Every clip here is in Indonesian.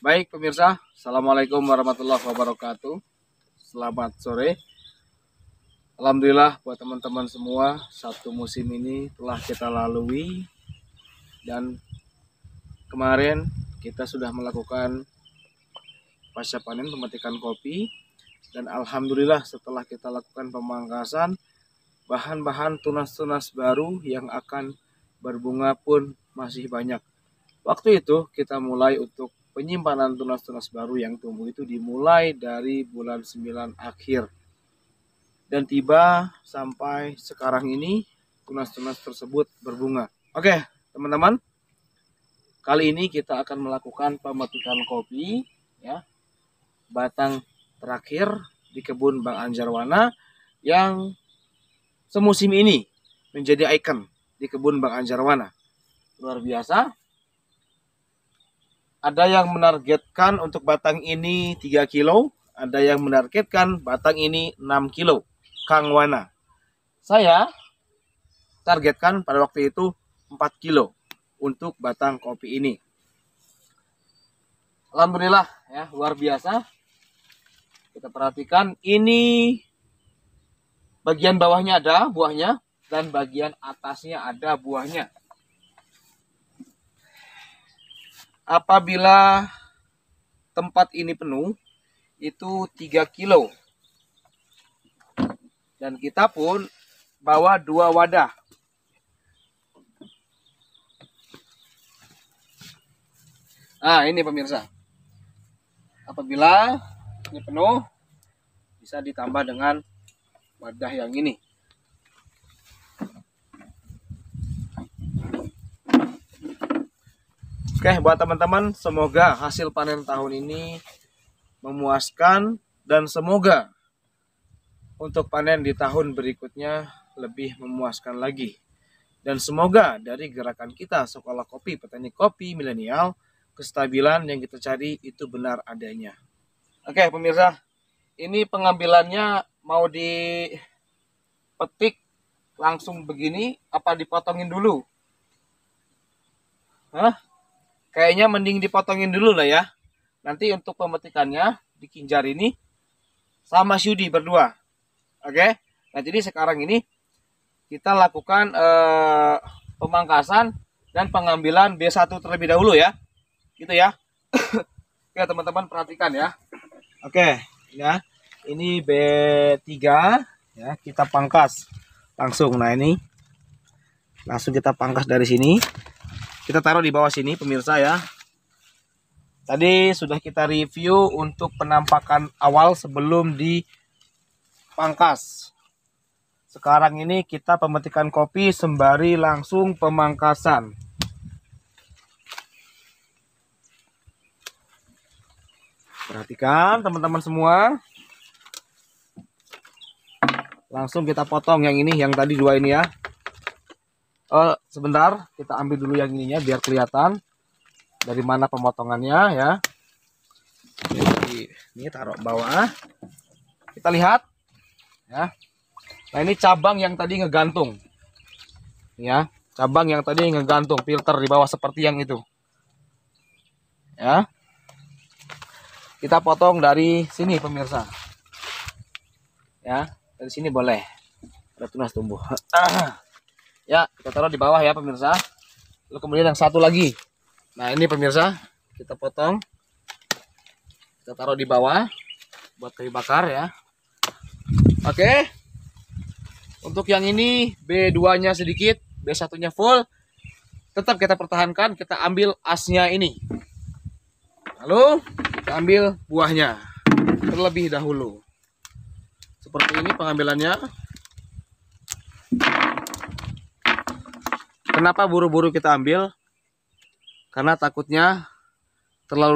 Baik pemirsa, Assalamualaikum warahmatullahi wabarakatuh. Selamat sore. Alhamdulillah buat teman-teman semua, satu musim ini telah kita lalui. Dan kemarin kita sudah melakukan pasca panen pemetikan kopi. Dan alhamdulillah setelah kita lakukan pemangkasan, bahan-bahan tunas-tunas baru yang akan berbunga pun masih banyak. Waktu itu kita mulai untuk penyimpanan tunas-tunas baru yang tumbuh itu dimulai dari bulan 9 akhir. Dan tiba sampai sekarang ini tunas-tunas tersebut berbunga. Oke, teman-teman. Kali ini kita akan melakukan pemetikan kopi ya. Batang terakhir di kebun Bang Anjarwana yang semusim ini menjadi ikon di kebun Bang Anjarwana. Luar biasa. Ada yang menargetkan untuk batang ini 3 kilo, ada yang menargetkan batang ini 6 kilo. Kang Wana. Saya targetkan pada waktu itu 4 kilo untuk batang kopi ini. Alhamdulillah ya, luar biasa. Kita perhatikan ini bagian bawahnya ada buahnya dan bagian atasnya ada buahnya. Apabila tempat ini penuh, itu 3 kilo. Dan kita pun bawa 2 wadah. Nah, ini pemirsa. Apabila ini penuh, bisa ditambah dengan wadah yang ini. Oke, buat teman-teman, semoga hasil panen tahun ini memuaskan dan semoga untuk panen di tahun berikutnya lebih memuaskan lagi. Dan semoga dari gerakan kita Sekolah Kopi Petani Kopi Milenial, kestabilan yang kita cari itu benar adanya. Oke, pemirsa, ini pengambilannya mau dipetik langsung begini apa dipotongin dulu? Hah? Kayaknya mending dipotongin dulu lah ya. Nanti untuk pemetikannya di Kinjar ini sama Syudi berdua. Oke. Nah, jadi sekarang ini kita lakukan pemangkasan dan pengambilan B1 terlebih dahulu ya. Gitu ya. Oke, teman-teman perhatikan ya. Oke, ya. Ini B3 ya, kita pangkas langsung. Nah, ini langsung kita pangkas dari sini. Kita taruh di bawah sini pemirsa ya. Tadi sudah kita review untuk penampakan awal sebelum dipangkas. Sekarang ini kita pemetikan kopi sembari langsung pemangkasan. Perhatikan teman-teman semua. Langsung kita potong yang ini, yang tadi 2 ini ya. Sebentar, kita ambil dulu yang ininya biar kelihatan dari mana pemotongannya ya. Jadi ini taruh bawah. Kita lihat ya. Nah, ini cabang yang tadi ngegantung. Ya, cabang yang tadi ngegantung filter di bawah seperti yang itu. Ya. Kita potong dari sini pemirsa. Ya, dari sini boleh. Ada tunas tumbuh. Ya, kita taruh di bawah ya pemirsa. Lalu kemudian yang satu lagi. Nah, ini pemirsa, kita potong. Kita taruh di bawah buat kayu bakar ya. Oke. Untuk yang ini B2-nya sedikit, B1-nya full. Tetap kita pertahankan, kita ambil asnya ini. Lalu kita ambil buahnya terlebih dahulu. Seperti ini pengambilannya. Kenapa buru-buru kita ambil? Karena takutnya terlalu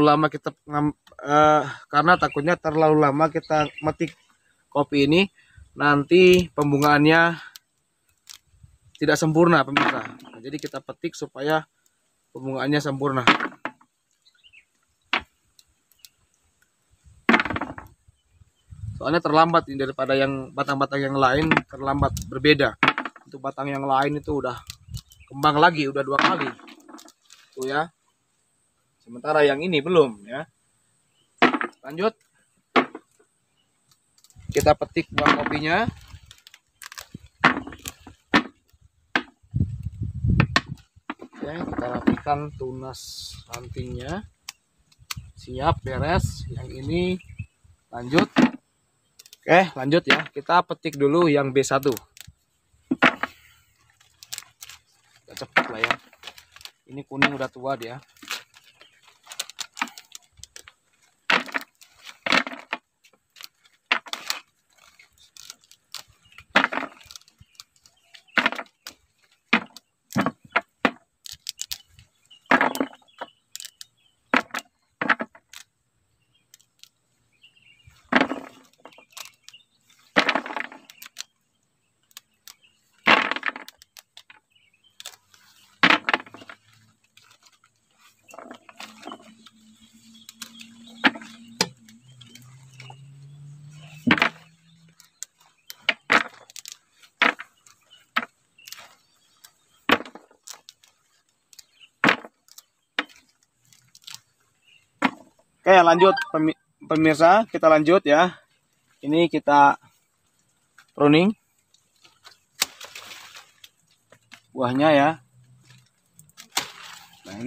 lama kita metik kopi ini, nanti pembungaannya tidak sempurna pemirsa. Nah, jadi kita petik supaya pembungaannya sempurna. Soalnya terlambat ini daripada yang batang-batang yang lain, terlambat berbeda. Untuk batang yang lain itu udah kembang lagi, udah 2 kali tuh ya, sementara yang ini belum ya. lanjut. Kita petik buah kopinya. Oke, kita rapikan tunas rantingnya. Siap, beres. Yang ini lanjut. Oke, lanjut ya. Kita petik dulu yang B1. Gak cepet lah ya. Ini kuning udah tua dia. Oke, lanjut pemirsa, kita lanjut ya. Ini kita pruning buahnya ya. Nah,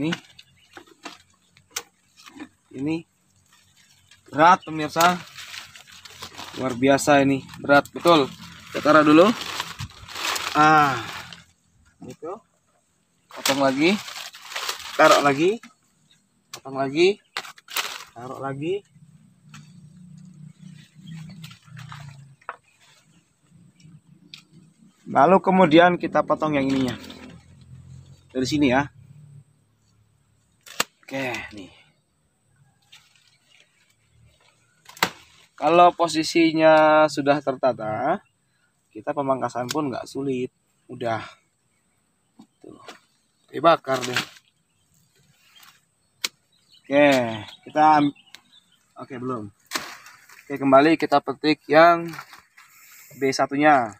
ini berat pemirsa. Luar biasa ini, berat betul. Kita taruh dulu. Itu. Potong lagi. Taruh lagi. Potong lagi. Taruh lagi. Lalu kemudian kita potong yang ininya. Dari sini ya. Oke, nih. Kalau posisinya sudah tertata, kita pemangkasan pun nggak sulit. Udah. Tuh. Dibakar deh. Oke, belum. Oke, kembali kita petik yang B1-nya.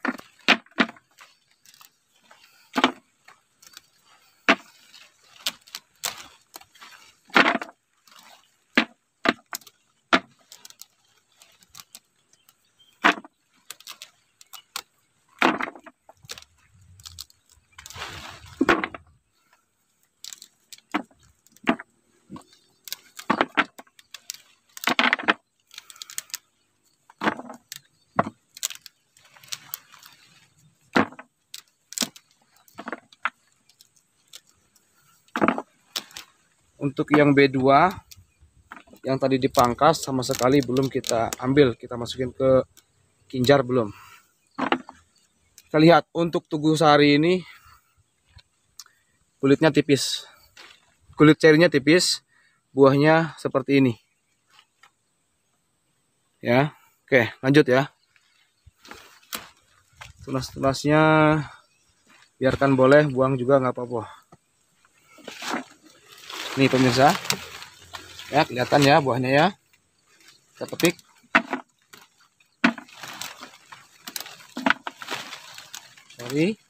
Untuk yang B2 yang tadi dipangkas sama sekali belum kita ambil, kita masukin ke kinjar belum. Kita lihat untuk tugu sari ini kulitnya tipis. Kulit cerinya tipis, buahnya seperti ini. Ya. Oke, lanjut ya. Tunas-tunasnya biarkan boleh, buang juga nggak apa-apa. Nih pemirsa, ya kelihatan ya buahnya ya. Kita petik. Sorry.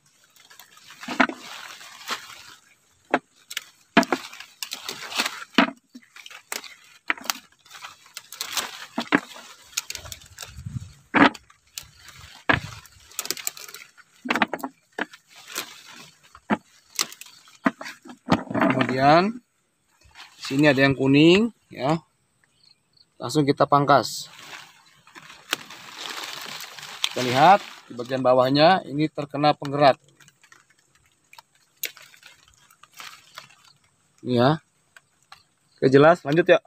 Kemudian sini ada yang kuning ya, langsung kita pangkas. Kita lihat di bagian bawahnya ini terkena penggerat ini ya. Oke, jelas, lanjut ya.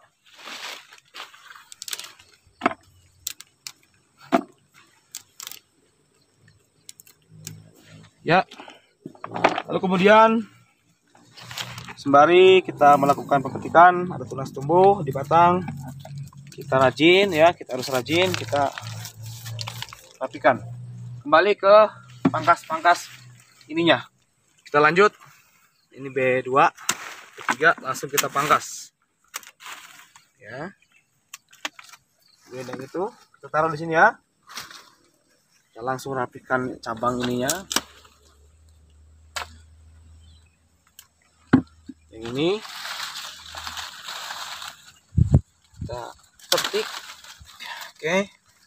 Lalu kemudian sembari kita melakukan pemetikan, ada tunas tumbuh di batang, kita rajin ya, kita harus rajin, kita rapikan. Kembali ke pangkas-pangkas ininya. Kita lanjut. Ini B2, B3 langsung kita pangkas. Ya. Kemudian itu kita taruh di sini ya. Kita langsung rapikan cabang ininya. Yang ini kita petik. Oke.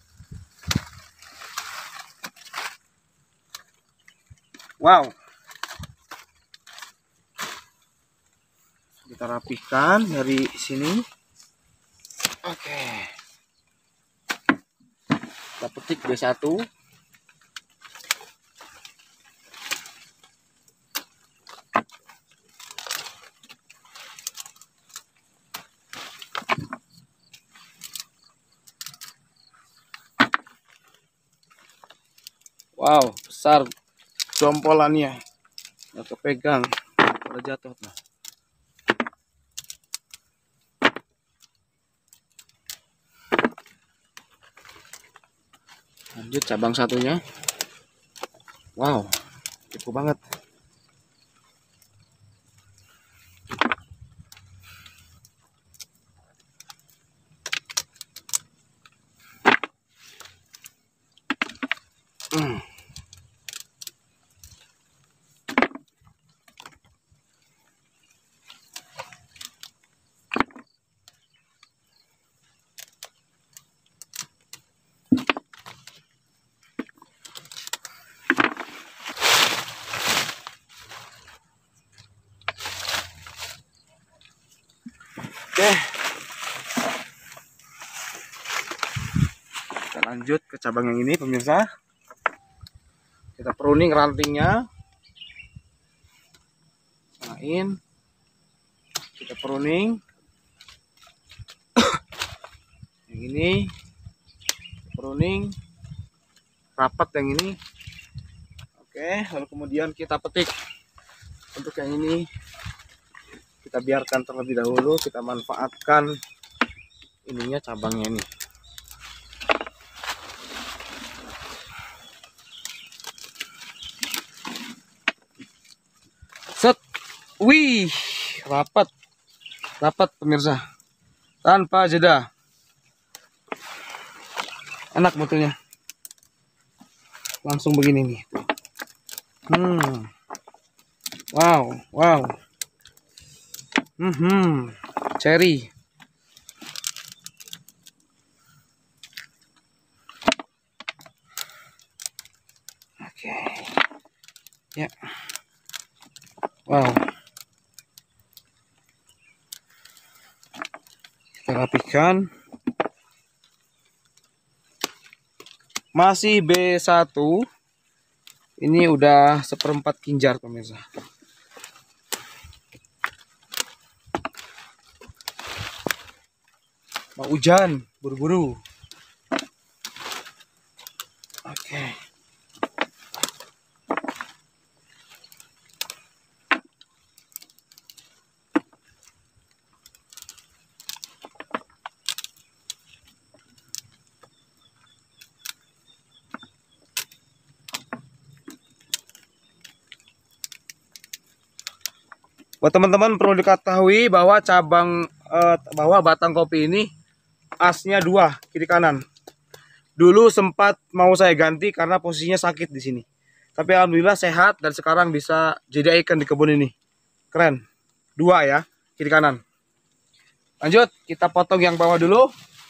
Wow. Kita rapihkan dari sini. Oke. Kita petik B1. Wow, besar jompolannya. Nggak kepegang. Udah jatuh. Nah. Lanjut cabang satunya. Wow, cukup banget. Oke. Kita lanjut ke cabang yang ini, pemirsa. Kita pruning rantingnya. Samain. Kita pruning. Yang ini pruning rapat yang ini. Oke, lalu kemudian kita petik. Untuk yang ini kita biarkan terlebih dahulu, kita manfaatkan ininya, cabangnya ini. Set. Wih, rapat pemirsa, tanpa jeda. Enak betulnya, langsung begini nih. Wow. Cherry. Oke. Ya. Wow. Kita rapihkan. Masih B1. Ini udah 1/4 kinjar pemirsa. Mau hujan, buru-buru. Oke. Buat teman-teman perlu diketahui bahwa bahwa batang kopi ini asnya 2 kiri kanan. Dulu sempat mau saya ganti karena posisinya sakit di sini. Tapi alhamdulillah sehat dan sekarang bisa jadi ikan di kebun ini. Keren. 2 ya, kiri kanan. Lanjut, kita potong yang bawah dulu.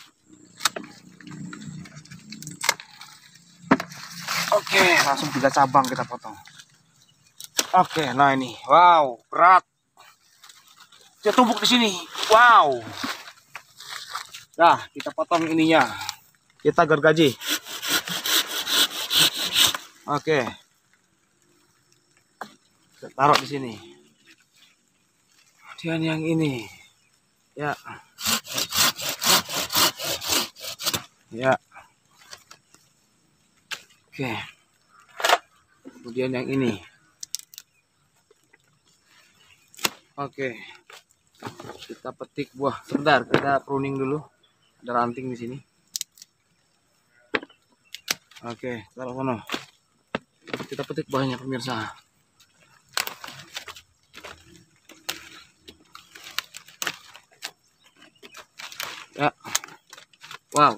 Oke, langsung 3 cabang kita potong. Oke, nah ini. Wow, berat. Dia tumpuk di sini. Wow. Nah, kita potong ininya. Kita gergaji. Oke. Kita taruh di sini. Kemudian yang ini. Ya. Oke. Kemudian yang ini. Oke. Kita petik buah. Sebentar, kita pruning dulu. Ada ranting di sini. Oke, taruh sana. Kita petik buahnya pemirsa. Ya. Wow.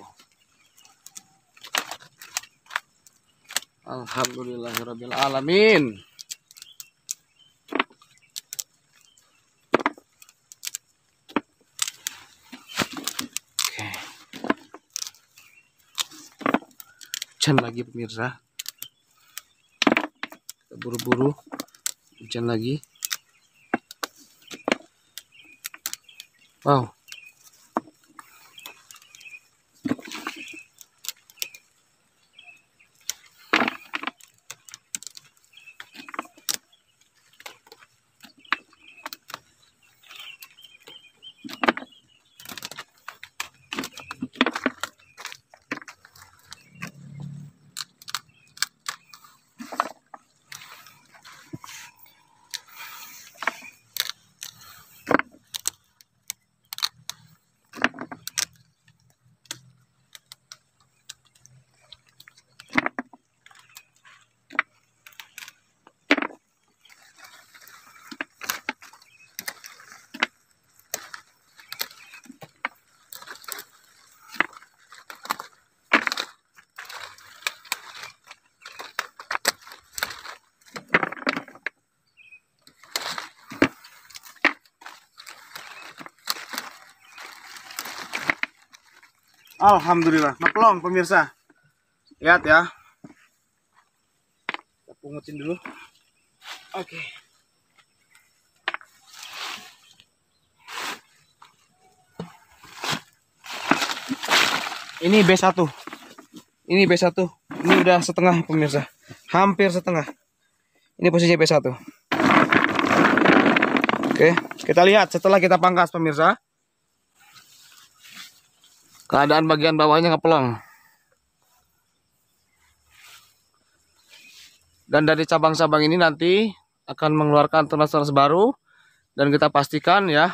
Alhamdulillahirabbil alamin. Hujan lagi pemirsa. Kita buru-buru. Hujan lagi. Wow. Alhamdulillah, ngeplong pemirsa. Lihat ya. Kita pungutin dulu. Oke. Ini B1. Ini B1. Ini udah setengah pemirsa. Hampir setengah. Ini posisi B1. Oke, kita lihat setelah kita pangkas pemirsa. Keadaan bagian bawahnya ngeplong. Dan dari cabang-cabang ini nanti akan mengeluarkan tunas-tunas baru. Dan kita pastikan ya,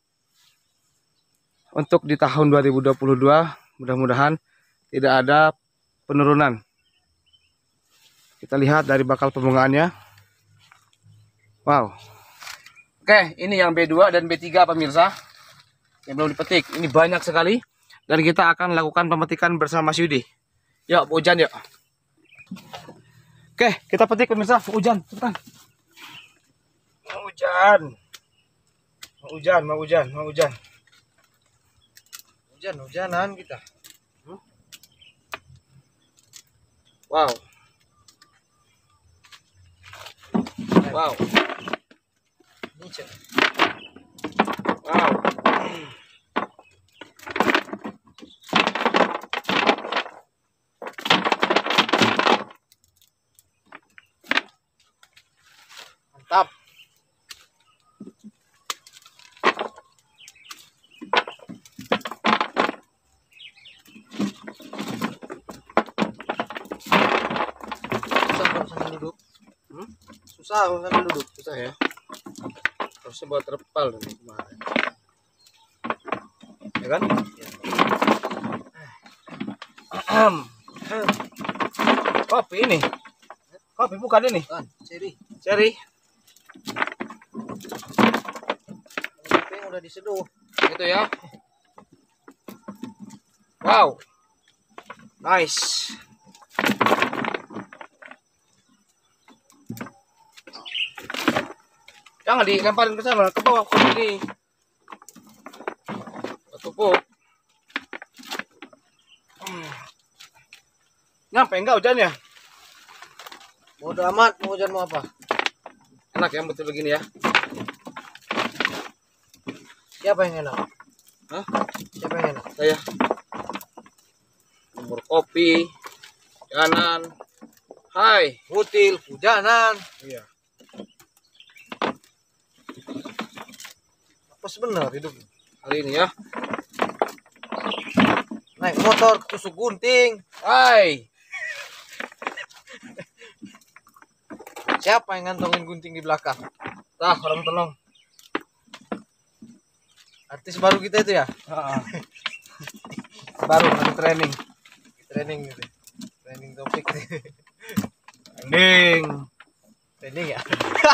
untuk di tahun 2022 mudah-mudahan tidak ada penurunan. Kita lihat dari bakal pembungaannya. Wow. Oke, ini yang B2 dan B3 pemirsa. Yang belum dipetik. Ini banyak sekali. Dan kita akan lakukan pemetikan bersama Mas Yudi. Yuk, hujan yuk. Oke, kita petik pemirsa. Hujan, cepetan. Mau hujan. Mau hujan, mau hujan, mau hujan. Hujan-hujanan kita. Wow. Wow. Wow. Mantap. Susah duduk. Susah sambil duduk, susah ya. Harusnya buat terpal nih kemarin. Ya kan? Kopi ini. Kopi bukan ini. Cherry. Cherry. Kopi yang udah diseduh. Gitu ya. Wow. Nice. Jangan dilemparin ke sana, ke bawah kopi ini. Tumpuk. Nyampe enggak hujannya? Bodo amat, mau hujan mau apa? Enak ya betul begini ya. Siapa yang enak? Hah? Siapa yang enak? Saya. Umur kopi, hujanan. Hai, Mutil, hujanan. Iya. Apa sebenar hidup hari ini ya? Naik motor tusuk gunting. Hai. Siapa yang ngantongin gunting di belakang? Tah, orang tolong. Artis baru kita itu ya? Baru lagi training. Training gitu. Training topik. Training. Training ya?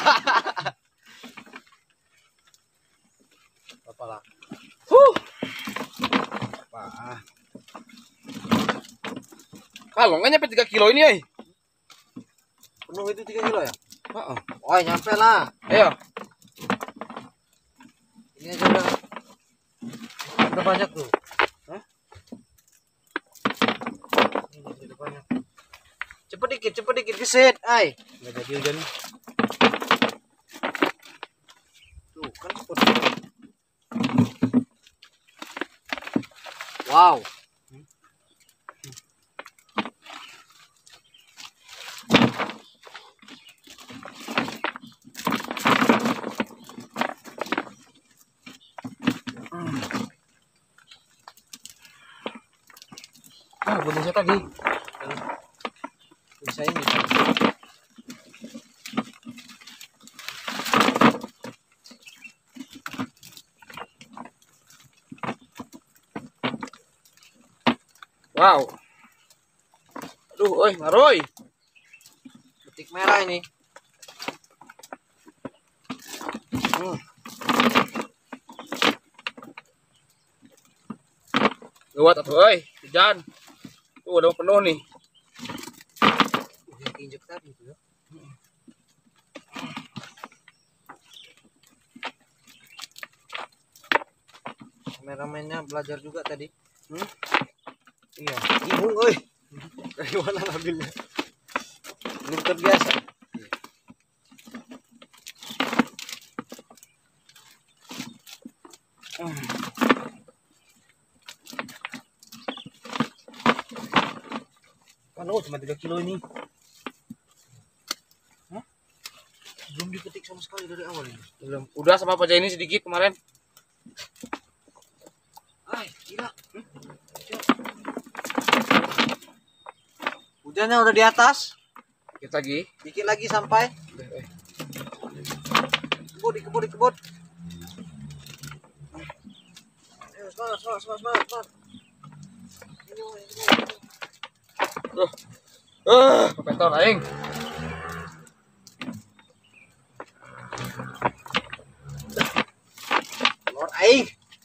Apalah. Apa? Kalau nggak nyampe 3 kilo ini, ay. Penuh itu 3 kilo ya? Oh, nyampe lah. Ayo. Ini aja udah banyak tuh. Hah? Ini udah banyak. cepet dikit gesit, ay. Nggak jadi hujan. Tuh kan cepet. Wow. Ah, bunyi saya tadi. Bisa ini. Wow. Aduh, oi, ngaroy. Betik merah ini. Gawat atuh, oi. Hujan. Tuh, udah mau penuh nih. Yang injek tadi itu ya. Kameramennya belajar juga tadi. Iya, ibung oi. Dari mana ngambilnya? Ini terbiasa. Kan cuma 3 kilo ini. Hah? Belum dipetik sama sekali dari awal ini. Belum. Udah sama Pak ini sedikit kemarin. Ay, gila. Hujannya udah di atas. Dikit lagi. Dikit lagi sampai. Kebut. Ayo, semangat. Ini. Pepetor aing. Lord aing.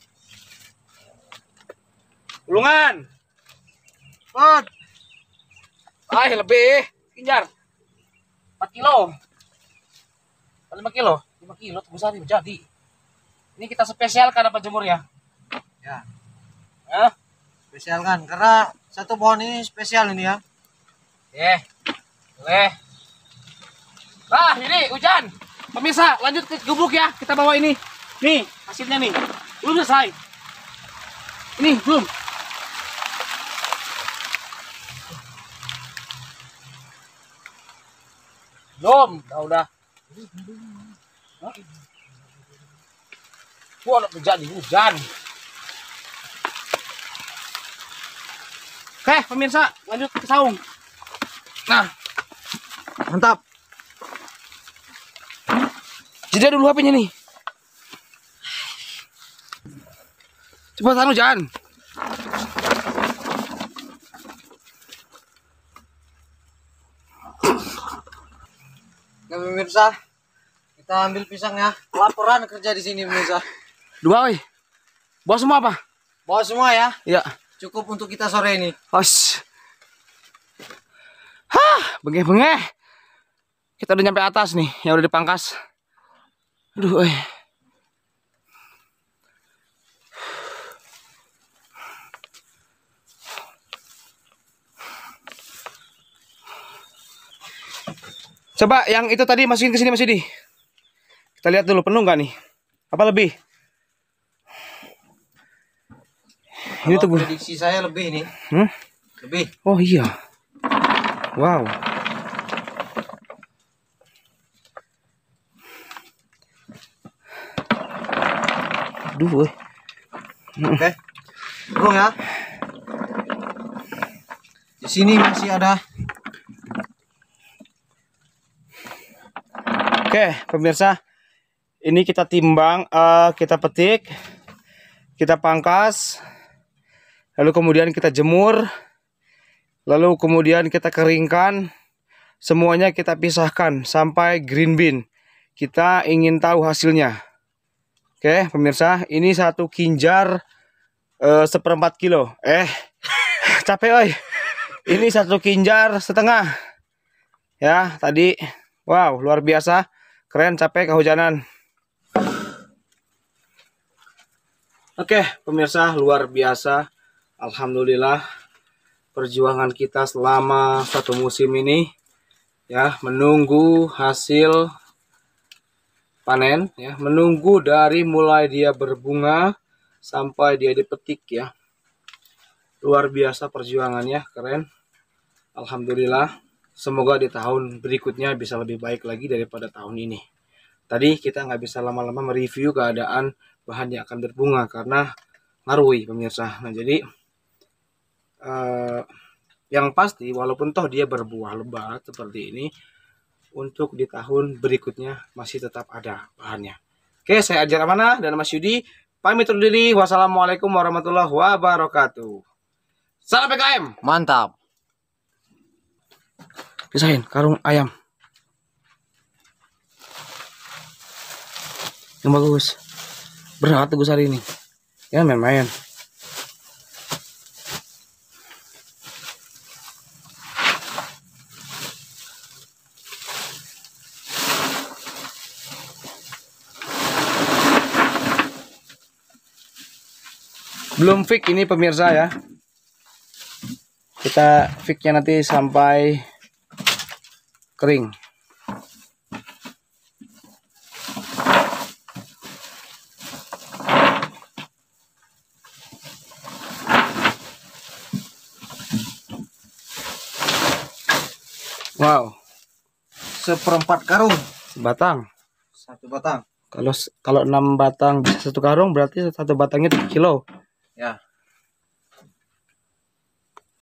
Ulungan. Pot. Lebih. Kinjar. 4 kilo. 5 kilo. 5 kilo besar ini jadi. Ini kita spesialkan apa jemurnya? Ya, Hah? spesial kan karena satu pohon ini spesial ini ya. Boleh. Nah, ini hujan. Pemirsa, lanjut ke gubuk ya. Kita bawa ini. Nih, hasilnya nih. Belum selesai. Ini, belum. Belum, udah. Wah, anak jadi hujan. Oke, pemirsa, lanjut ke saung. Nah, Mantap. jeda dulu HP-nya nih. Cepetan hujan. Nah, pemirsa, kita ambil pisangnya. Laporan kerja di sini pemirsa. 2, woi. Bawa semua apa? Bawa semua ya. Iya. Cukup untuk kita sore ini. Os. Bengeh-bengeh. Kita udah nyampe atas nih, yang udah dipangkas. Aduh, Coba yang itu tadi masukin ke sini Mas Yudi. Kita lihat dulu penuh nggak nih? Apa lebih? Ini tuh prediksi saya lebih nih. Lebih. Oh iya. Wow. Aduh. Oke. Bung ya. Di sini masih ada. Oke, pemirsa. Ini kita timbang, kita petik, kita pangkas, lalu kemudian kita jemur, lalu kemudian kita keringkan, semuanya kita pisahkan sampai green bean. Kita ingin tahu hasilnya. Oke, pemirsa, ini 1 kinjar 1/4 kilo. Capek, oi. Ini 1 kinjar setengah. Ya, tadi, wow, luar biasa, keren, capek, kehujanan. Oke, pemirsa, luar biasa. Alhamdulillah, perjuangan kita selama 1 musim ini ya, menunggu hasil panen ya, menunggu dari mulai dia berbunga sampai dia dipetik ya. Luar biasa perjuangannya, keren. Alhamdulillah. Semoga di tahun berikutnya bisa lebih baik lagi daripada tahun ini. Tadi kita nggak bisa lama-lama mereview keadaan bahan yang akan berbunga karena ngaruhi pemirsa. Nah jadi yang pasti walaupun toh dia berbuah lebat seperti ini, untuk di tahun berikutnya masih tetap ada bahannya. Oke, saya Ajar Amanah dan Mas Yudi pamit undur diri. Wassalamualaikum warahmatullahi wabarakatuh. Salam PKM. Mantap. Pisahin karung ayam yang bagus. Berat tugas hari ini. Ya main-main. Belum fix ini pemirsa ya. Kita fixnya nanti sampai kering. Wow, Seperempat karung. batang. Satu batang. Kalau 6 batang bisa 1 karung berarti 1 batangnya 3 kilo. Ya.